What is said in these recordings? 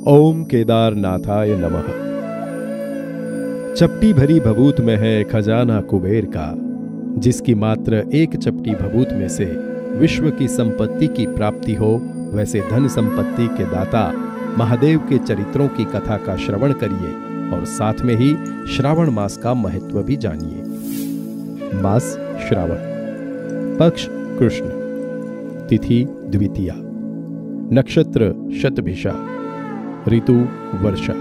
ओम केदारनाथाय नमः। चपटी भरी भभूत में है खजाना कुबेर का, जिसकी मात्र एक चपटी भभूत में से विश्व की संपत्ति की प्राप्ति हो, वैसे धन संपत्ति के दाता महादेव के चरित्रों की कथा का श्रवण करिए और साथ में ही श्रावण मास का महत्व भी जानिए। मास श्रावण, पक्ष कृष्ण, तिथि द्वितीया, नक्षत्र शतभिषा, ऋतु वर्षा।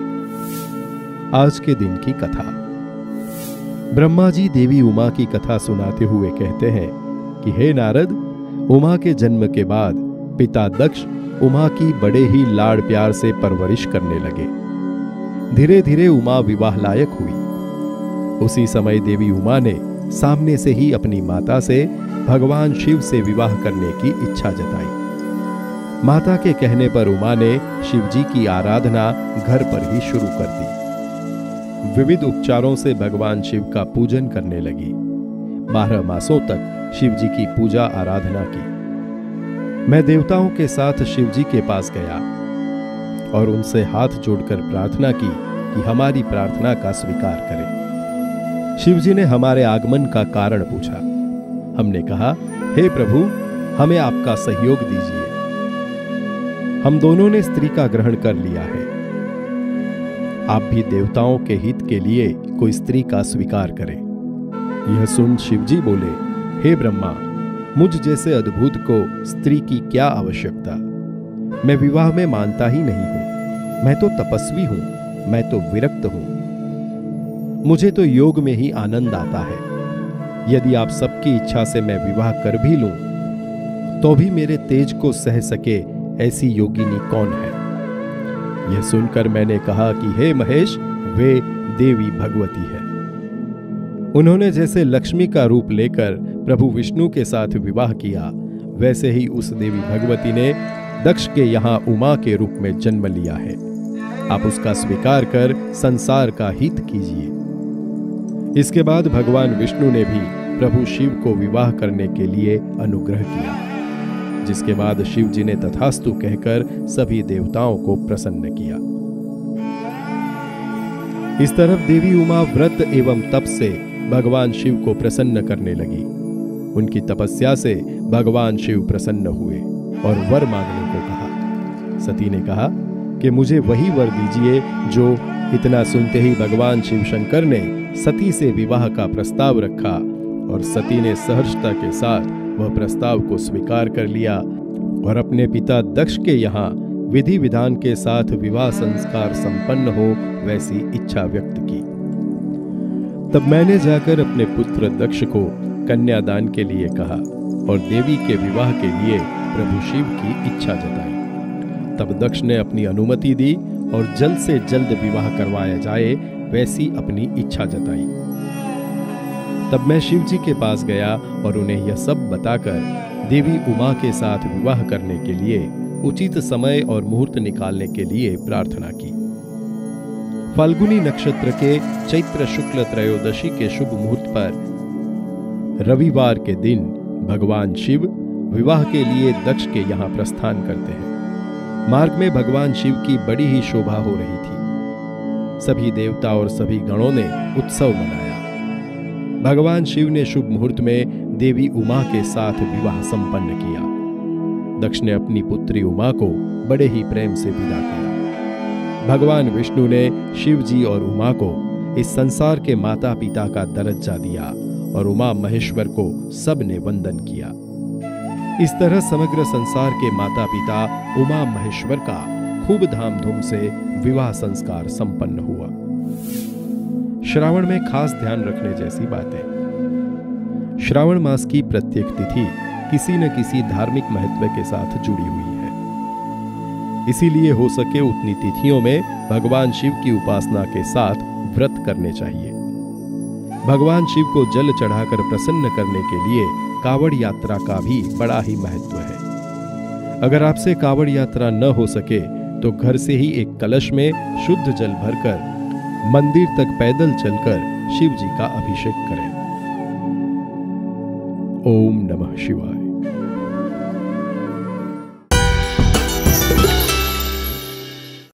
आज के दिन की कथा। ब्रह्मा जी देवी उमा की कथा सुनाते हुए कहते हैं कि हे नारद, उमा के जन्म के बाद पिता दक्ष उमा की बड़े ही लाड़ प्यार से परवरिश करने लगे। धीरे धीरे उमा विवाह लायक हुई। उसी समय देवी उमा ने सामने से ही अपनी माता से भगवान शिव से विवाह करने की इच्छा जताई। माता के कहने पर उमा ने शिव जी की आराधना घर पर ही शुरू कर दी। विविध उपचारों से भगवान शिव का पूजन करने लगी। 12 मासों तक शिव जी की पूजा आराधना की। मैं देवताओं के साथ शिव जी के पास गया और उनसे हाथ जोड़कर प्रार्थना की कि हमारी प्रार्थना का स्वीकार करें। शिव जी ने हमारे आगमन का कारण पूछा। हमने कहा, हे प्रभु, हमें आपका सहयोग दीजिए। हम दोनों ने स्त्री का ग्रहण कर लिया है। आप भी देवताओं के हित के लिए कोई स्त्री का स्वीकार करें। यह सुन शिव जी बोले, हे ब्रह्मा, मुझ जैसे अद्भुत को स्त्री की क्या आवश्यकता। मैं विवाह में मानता ही नहीं हूं। मैं तो तपस्वी हूं, मैं तो विरक्त हूं। मुझे तो योग में ही आनंद आता है। यदि आप सबकी इच्छा से मैं विवाह कर भी लूं, तो भी मेरे तेज को सह सके ऐसी योगिनी कौन है। यह सुनकर मैंने कहा कि हे महेश, वे देवी भगवती है। उन्होंने जैसे लक्ष्मी का रूप लेकर प्रभु विष्णु के साथ विवाह किया, वैसे ही उस देवी भगवती ने दक्ष के यहां उमा के रूप में जन्म लिया है। आप उसका स्वीकार कर संसार का हित कीजिए। इसके बाद भगवान विष्णु ने भी प्रभु शिव को विवाह करने के लिए अनुग्रह किया, जिसके बाद शिव जी ने तथास्तु कहकर सभी देवताओं को प्रसन्न किया। इस तरफ देवी उमा व्रत एवं तप से भगवान शिव को प्रसन्न करने लगी। उनकी तपस्या से भगवान शिव प्रसन्न हुए और वर मांगने को कहा। सती ने कहा कि मुझे वही वर दीजिए जो। इतना सुनते ही भगवान शिव शंकर ने सती से विवाह का प्रस्ताव रखा और सती ने सहर्षता के साथ वह प्रस्ताव को स्वीकार कर लिया और अपने पिता दक्ष के यहाँ विधि विधान के साथ विवाह संस्कार संपन्न हो, वैसी इच्छा व्यक्त की। तब मैंने जाकर अपने पुत्र दक्ष को कन्यादान के लिए कहा और देवी के विवाह के लिए प्रभु शिव की इच्छा जताई। तब दक्ष ने अपनी अनुमति दी और जल्द से जल्द विवाह करवाया जाए, वैसी अपनी इच्छा जताई। तब मैं शिव जी के पास गया और उन्हें यह सब बताकर देवी उमा के साथ विवाह करने के लिए उचित समय और मुहूर्त निकालने के लिए प्रार्थना की। फाल्गुनी नक्षत्र के चैत्र शुक्ल त्रयोदशी के शुभ मुहूर्त पर रविवार के दिन भगवान शिव विवाह के लिए दक्ष के यहाँ प्रस्थान करते हैं। मार्ग में भगवान शिव की बड़ी ही शोभा हो रही थी। सभी देवता और सभी गणों ने उत्सव मनाया। भगवान शिव ने शुभ मुहूर्त में देवी उमा के साथ विवाह संपन्न किया। दक्ष ने अपनी पुत्री उमा को बड़े ही प्रेम से विदा किया। भगवान विष्णु ने शिव जी और उमा को इस संसार के माता पिता का दर्जा दिया और उमा महेश्वर को सबने वंदन किया। इस तरह समग्र संसार के माता पिता उमा महेश्वर का खूब धामधूम से विवाह संस्कार संपन्न हुआ। श्रावण में खास ध्यान रखने जैसी बातें। श्रावण मास की प्रत्येक तिथि किसी न किसी धार्मिक महत्व के साथ जुड़ी हुई है। इसीलिए हो सके उतनी तिथियों में भगवान शिव की उपासना के साथ व्रत करने चाहिए। भगवान शिव को जल चढ़ाकर प्रसन्न करने के लिए कावड़ यात्रा का भी बड़ा ही महत्व है। अगर आपसे कावड़ यात्रा न हो सके तो घर से ही एक कलश में शुद्ध जल भरकर मंदिर तक पैदल चलकर शिव जी का अभिषेक करें। ओम नमः शिवाय।